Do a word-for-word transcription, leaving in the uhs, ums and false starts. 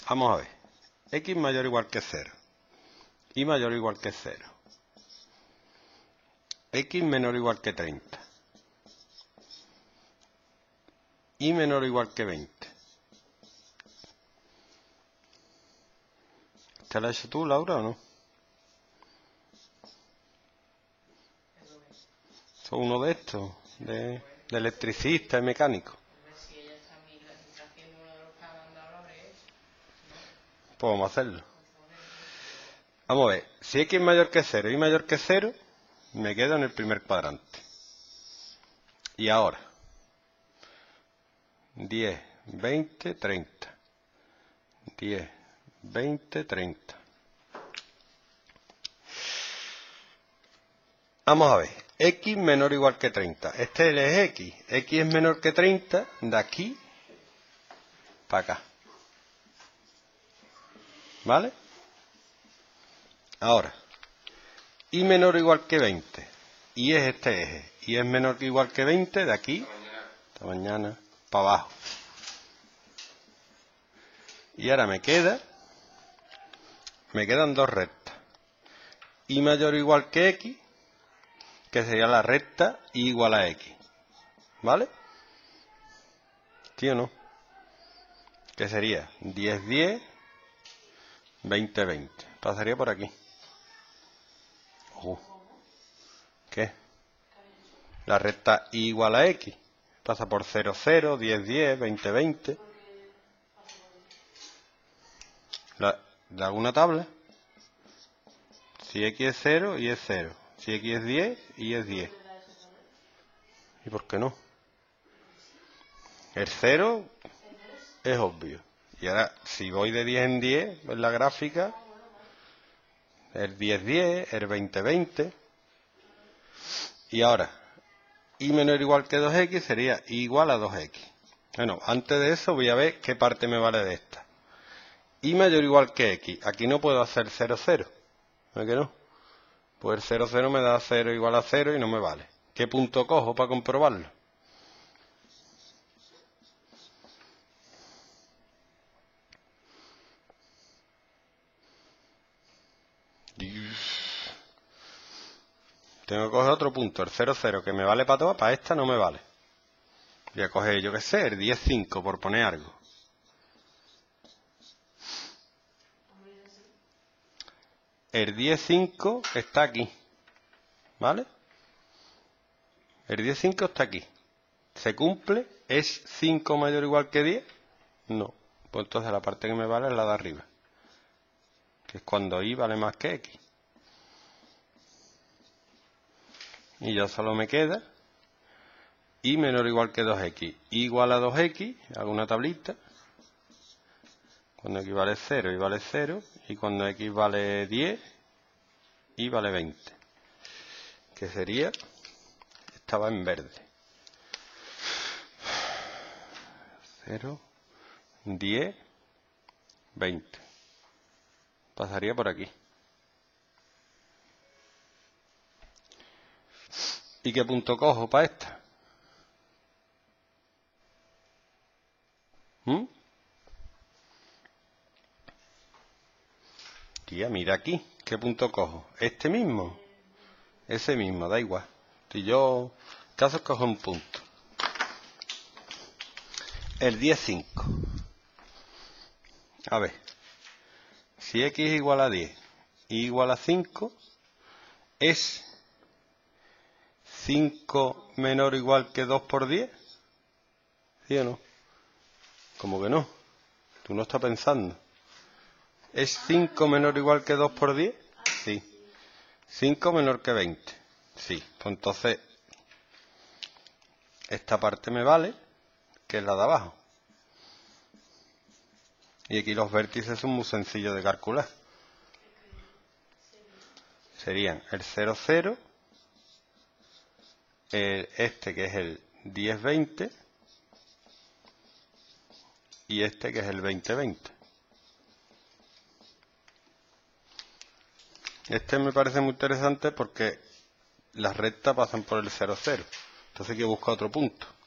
Vamos a ver. X mayor o igual que cero. Y mayor o igual que cero. X menor o igual que treinta. Y menor o igual que veinte. ¿Te la has hecho tú, Laura, o no? Son uno de estos, de, de electricista y mecánico. Pues vamos a hacerlo. Vamos a ver, si X es mayor que cero y mayor que cero, me quedo en el primer cuadrante. Y ahora, diez, veinte, treinta. diez, veinte, treinta. Vamos a ver, X menor o igual que treinta. Este es X. X es menor que treinta de aquí para acá. ¿Vale? Ahora, Y menor o igual que veinte. Y es este eje. Y es menor o igual que veinte de aquí, esta mañana, para abajo. Y ahora me queda, me quedan dos rectas. Y mayor o igual que X, que sería la recta Y igual a X. ¿Vale? ¿Sí o no? Que sería diez, diez, veinte, veinte. Pasaría por aquí. Uh. ¿Qué? La recta Y igual a X. Pasa por cero, cero, diez, diez, veinte, veinte. La, ¿de alguna tabla? Si X es cero, Y es cero. Si X es diez, Y es diez. ¿Y por qué no? El cero es obvio. Y ahora, si voy de diez en diez, en la gráfica, el diez, diez, el veinte, veinte. Y ahora, Y menor o igual que dos X sería Y igual a dos X. Bueno, antes de eso voy a ver qué parte me vale de esta. Y mayor o igual que X. Aquí no puedo hacer cero, cero. ¿No es que no? Pues el cero, cero me da cero igual a cero y no me vale. ¿Qué punto cojo para comprobarlo? Tengo que coger otro punto, el cero, cero, que me vale para todas, para esta no me vale. Voy a coger, yo qué sé, el diez, cinco, por poner algo. El diez, cinco está aquí. ¿Vale? El diez, cinco está aquí. ¿Se cumple? ¿Es cinco mayor o igual que diez? No. Pues entonces la parte que me vale es la de arriba. Que es cuando Y vale más que X. Y ya solo me queda Y menor o igual que dos X. Y igual a dos X, hago una tablita. Cuando X vale cero, Y vale cero. Y cuando X vale diez, Y vale veinte. Que sería, estaba en verde. cero, diez, veinte. Pasaría por aquí. ¿Y qué punto cojo para esta? ¿Mm? Tía, mira aquí. ¿Qué punto cojo? ¿Este mismo? Ese mismo, da igual. Si yo, caso cojo un punto. El diez, cinco. A ver. Si X es igual a diez, Y igual a cinco, ¿es cinco menor o igual que dos por diez? ¿Sí o no? ¿Cómo que no? Tú no estás pensando. ¿Es cinco menor o igual que dos por diez? Sí. cinco menor que veinte. Sí. Pues entonces, esta parte me vale, que es la de abajo. Y aquí los vértices son muy sencillos de calcular. Serían el cero, cero, el este que es el diez, veinte y este que es el veinte, veinte. Este me parece muy interesante porque las rectas pasan por el cero, cero. Entonces hay que buscar otro punto.